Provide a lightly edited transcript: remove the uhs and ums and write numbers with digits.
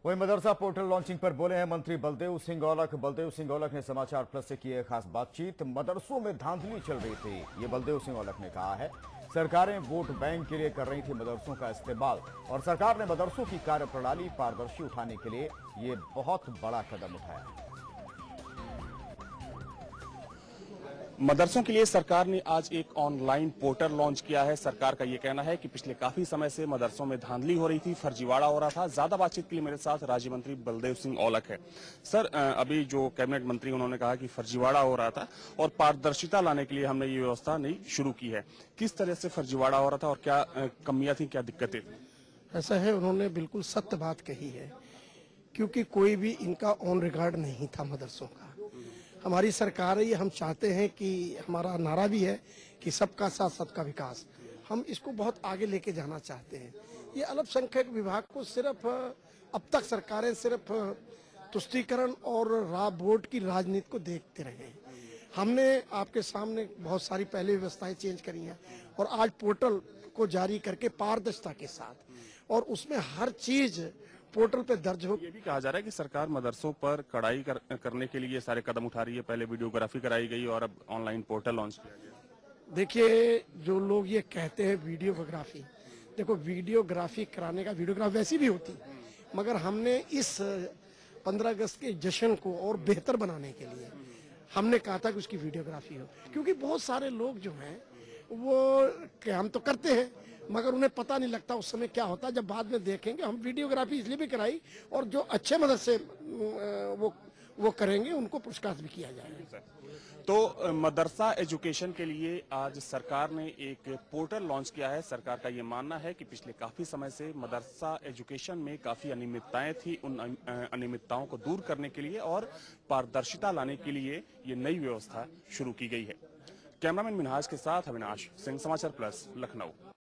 वहीं मदरसा portal launching पर बोले हैं मंत्री बलदेव सिंह औलख। बलदेव सिंह औलख ने समाचार प्लस से की है खास बातचीत। मदरसों में धांधली चल रही थी, ये बलदेव सिंह औलख ने कहा है। सरकारें वोट बैंक के लिए कर रही थी मदरसों का इस्तेमाल, और सरकार ने मदरसों की कार्यप्रणाली पारदर्शी उठाने के लिए ये बहुत बड़ा कदम उठाया। मदरसों के लिए सरकार ने आज एक ऑनलाइन पोर्टल लॉन्च किया है। सरकार का ये कहना है कि पिछले काफी समय से मदरसों में धांधली हो रही थी, फर्जीवाड़ा हो रहा था। ज्यादा बातचीत के लिए मेरे साथ राज्य मंत्री बलदेव सिंह औलख है। सर, अभी जो कैबिनेट मंत्री उन्होंने कहा कि फर्जीवाड़ा हो रहा था और पारदर्शिता लाने के लिए हमने ये व्यवस्था नहीं शुरू की है। किस तरह से फर्जीवाड़ा हो रहा था और क्या कमियां थी, क्या दिक्कतें थी? ऐसा है, उन्होंने बिल्कुल सत्य बात कही है, क्योंकि कोई भी इनका ऑन रिकॉर्ड नहीं था मदरसों का। हमारी सरकार है, ये हम चाहते हैं कि हमारा नारा भी है कि सबका साथ सबका विकास। हम इसको बहुत आगे लेके जाना चाहते हैं। ये अल्पसंख्यक विभाग को सिर्फ अब तक सरकारें सिर्फ तुष्टीकरण और वोट की राजनीति को देखते रहे। हमने आपके सामने बहुत सारी पहले व्यवस्थाएं चेंज करी हैं और आज पोर्टल को जारी करके पारदर्शिता के साथ, और उसमें हर चीज पोर्टल पे दर्ज हो। ये भी कहा जा रहा है कि सरकार मदरसों पर कड़ाई करने के लिए सारे कदम उठा रही है। पहले वीडियोग्राफी कराई गई और अब ऑनलाइन पोर्टल लॉन्च किया गया। देखिए, जो लोग ये कहते हैं वीडियोग्राफी, देखो वीडियोग्राफी कराने का वीडियोग्राफी वैसी भी होती, मगर हमने इस 15 अगस्त के जश्न को और बेहतर बनाने के लिए हमने कहा था कि उसकी वीडियोग्राफी हो, क्योंकि बहुत सारे लोग जो हैं वो काम तो करते हैं मगर उन्हें पता नहीं लगता उस समय क्या होता है। जब बाद में देखेंगे, हम वीडियोग्राफी इसलिए भी कराई, और जो अच्छे मदद से वो करेंगे उनको पुरस्कार भी किया जाएगा। तो मदरसा एजुकेशन के लिए आज सरकार ने एक पोर्टल लॉन्च किया है। सरकार का ये मानना है कि पिछले काफी समय से मदरसा एजुकेशन में काफी अनियमितताएं थी। उन अनियमितताओं को दूर करने के लिए और पारदर्शिता लाने के लिए ये नई व्यवस्था शुरू की गई है। कैमरामैन मिनहाज के साथ अविनाश सिंह, समाचार प्लस, लखनऊ।